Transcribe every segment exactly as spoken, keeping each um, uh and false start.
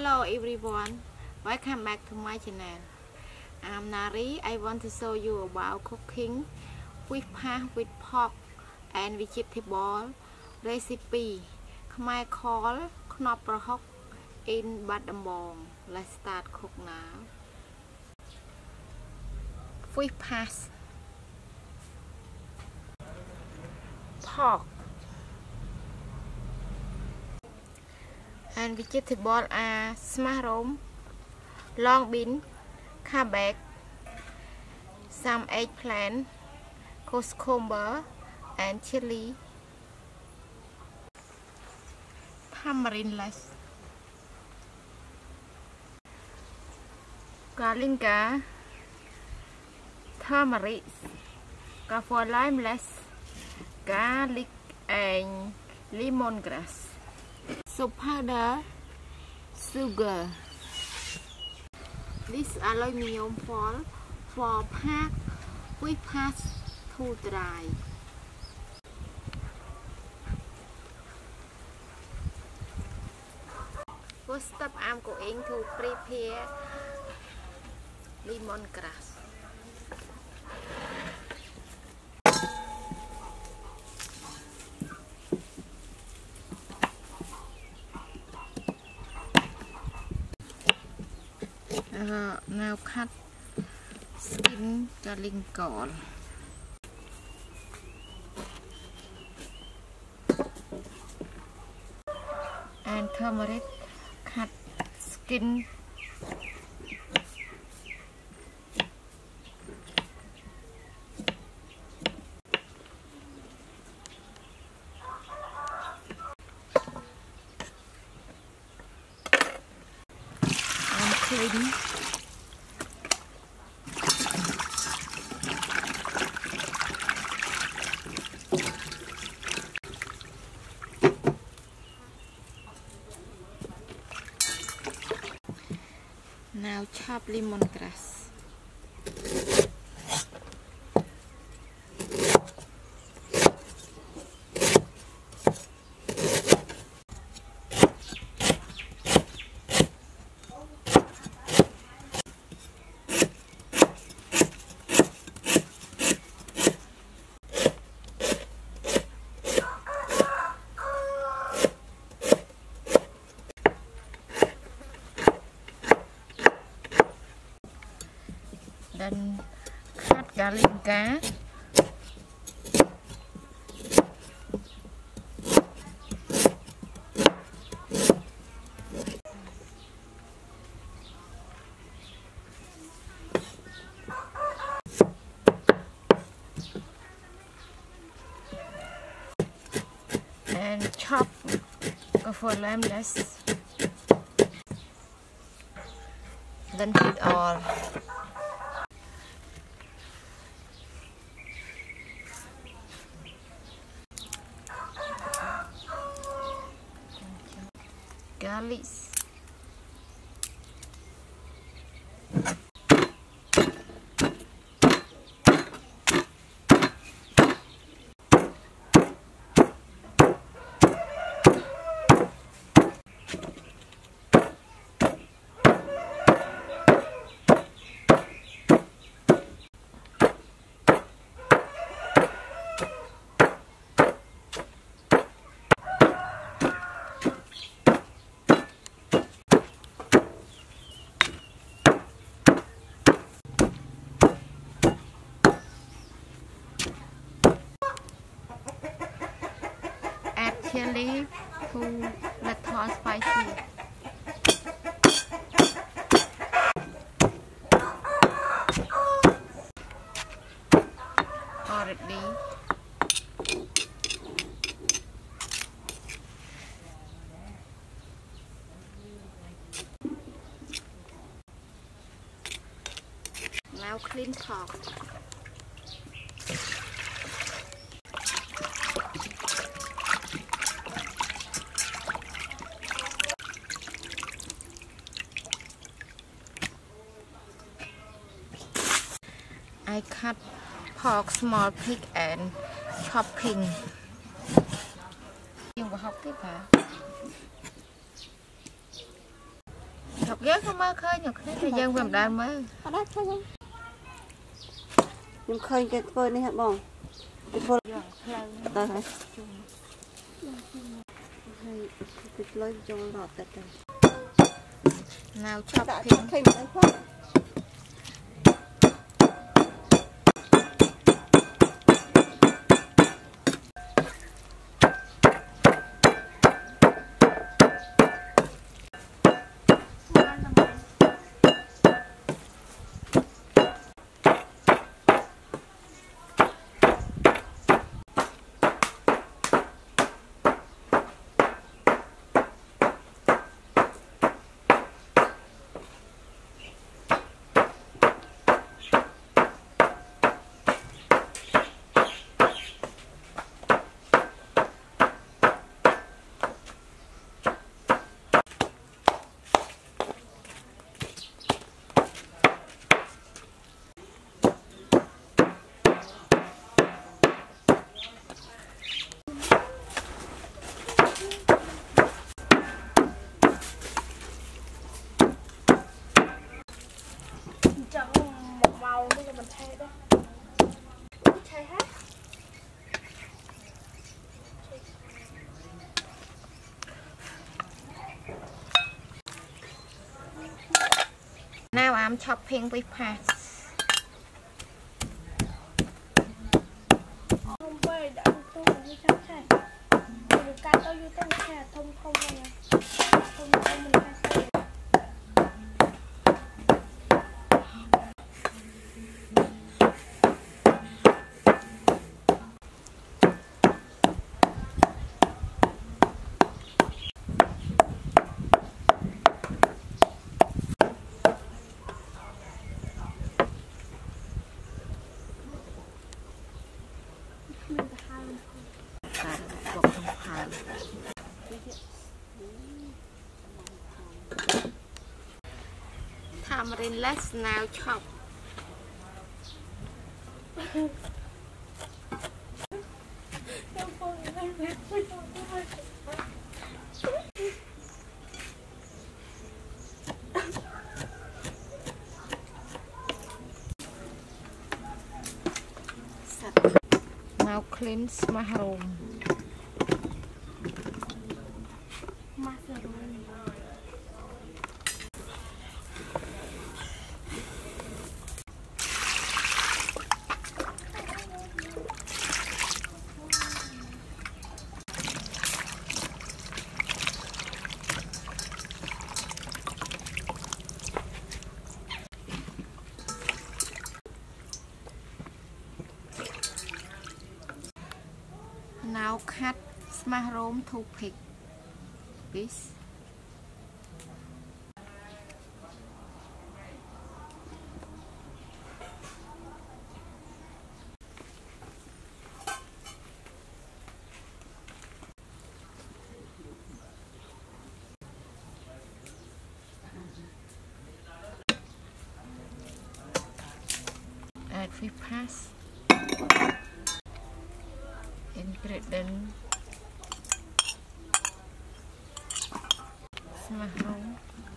Hello everyone, welcome back to my channel. I'm Nari. I want to show you about cooking quick pasta with pork and vegetable recipe. Khmer call knoblauch in Battambang. Let's start cook now. Quick pasta, pork and vegetable are mushroom, long bean, cabbage, some eggplant, cucumber, and chili, tamarind leaves, galinga, turmeric, kaffir lime leaves, garlic, and lemongrass. So powder, sugar. This aluminium foil for pack with pass to dry. First step, I'm going to prepare lemongrass. Uh, now cut skin galinga and turmeric, cut skin and clean. Now chop lemongrass. Then cut galinga and chop kaffir lime leaves. Then heat oil. Garlic, chili to little spicy. Already. Now clean pork. I cut pork small pig and chopping. Dùng vào học tiếp hả? ghé không mơ khơi nhục thế thì dân làm đàn mơ ở đó khơi không nhưng khơi cái phơi này hả bông cái phơi đây hả cái phơi cho lọt tật rồi nào chọc đã thì thêm cái khoác một màu bây giờ mình thay đó thay hết now I'm chopping with pass không về đã tôi như sao thay được cắt tôi như thế này thông thông này thông thông mình thay Tamarind let's now chop now cleanse mushroom now cut mushroom to pick this add with pass ingredient mushroom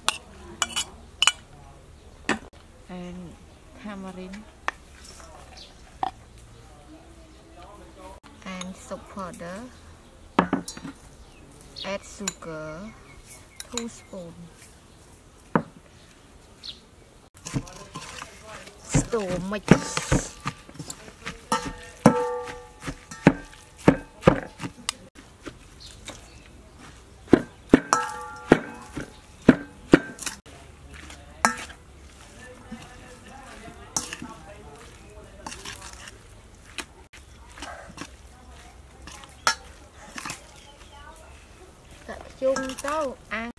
and tamarind and soap powder add sugar two spoon stir mix chung tao ăn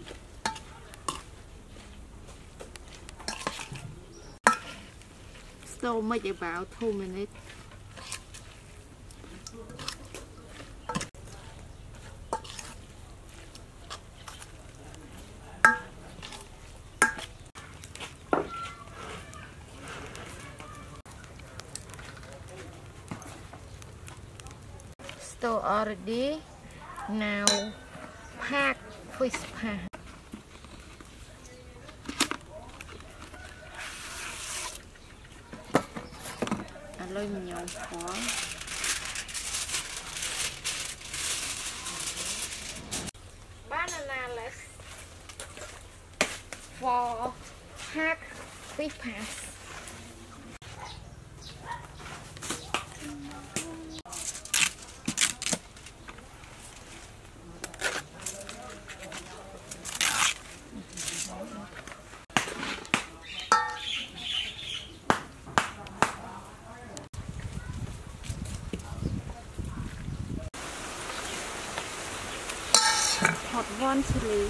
so much about two minutes so already now pack fish pan lôi nhiều khó banana let's for hack big pass hot one chili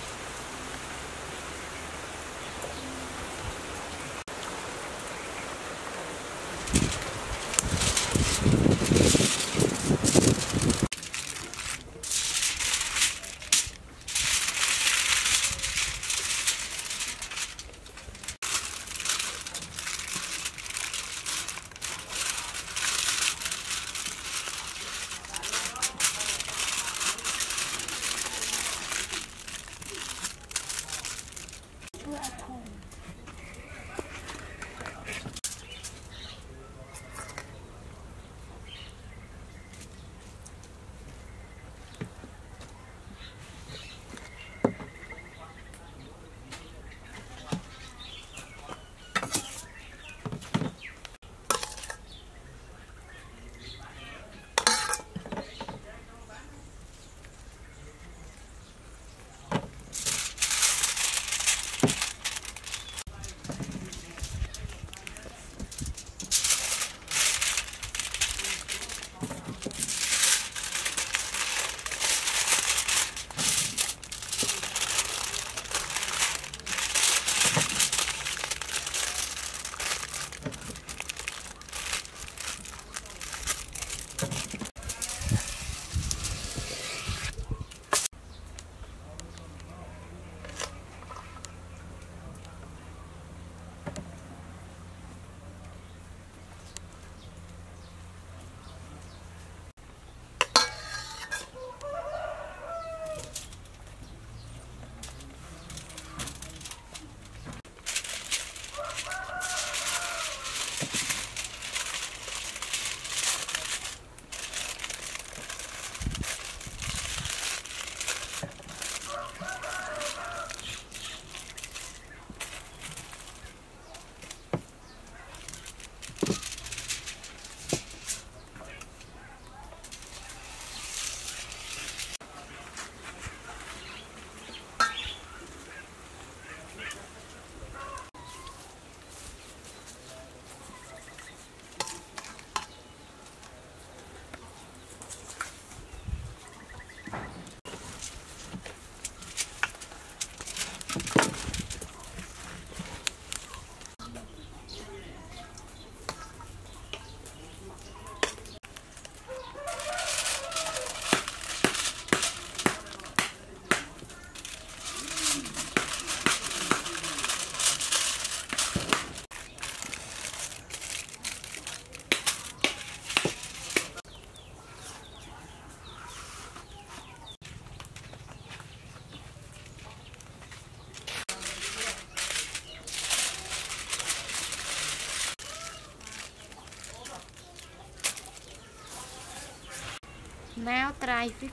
now try with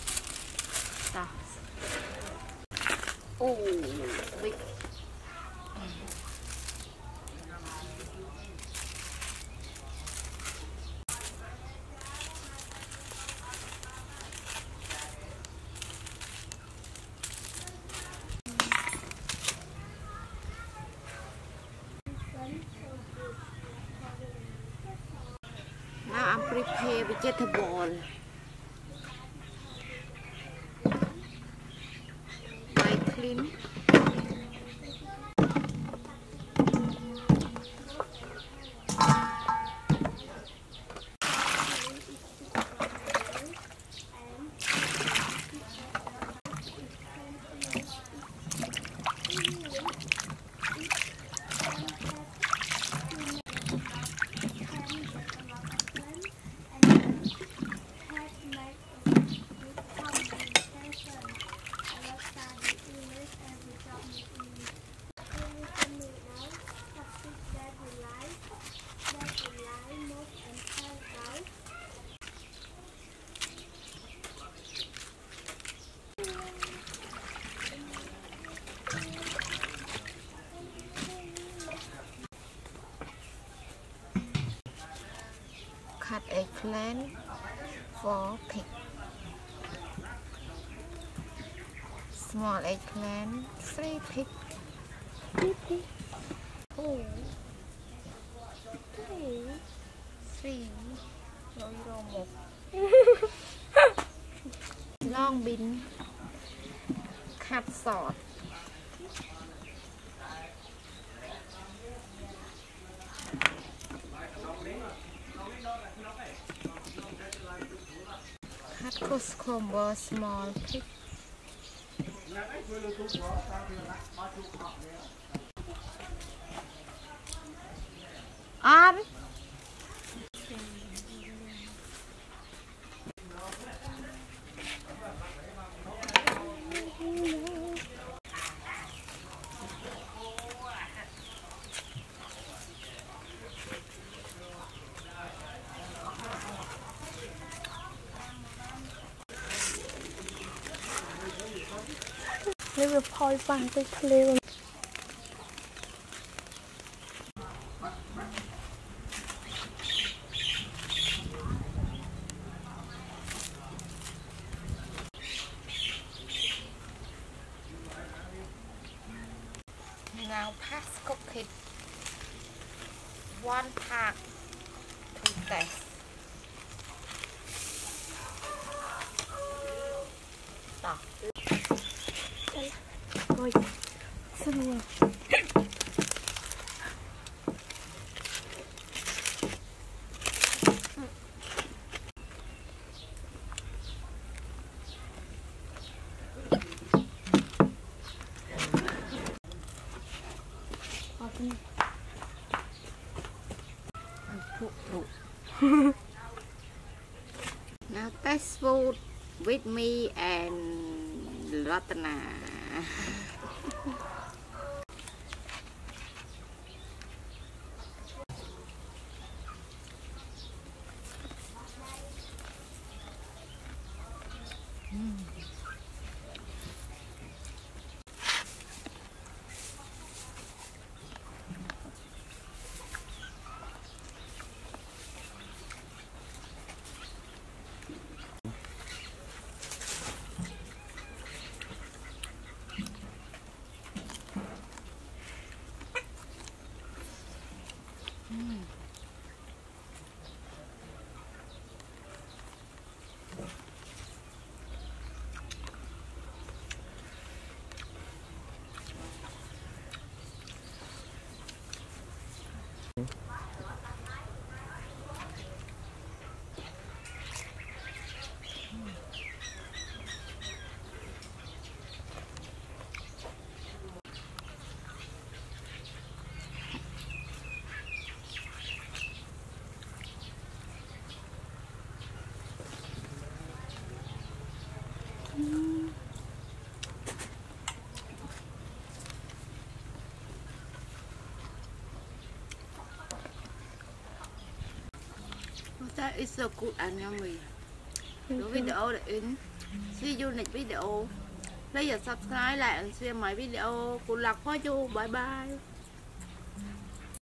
stuff. Oh, big. Now I'm prepare vegetable. Clean. eggplant, four pig. Small eggplant, three pig. Two, three, three. Rồi rồi một. Long bean, cut short. Cut cucumber, small pig. On. Nếu mà phơi bằng cái clear Now pass cook it one part to test. Stop. rồi xin rồi Now taste food with me and Ratana. Mm. Mm. That is so good and yummy. The video đã in. See you next video. Please subscribe, like and share my video. Good luck for you. Bye bye.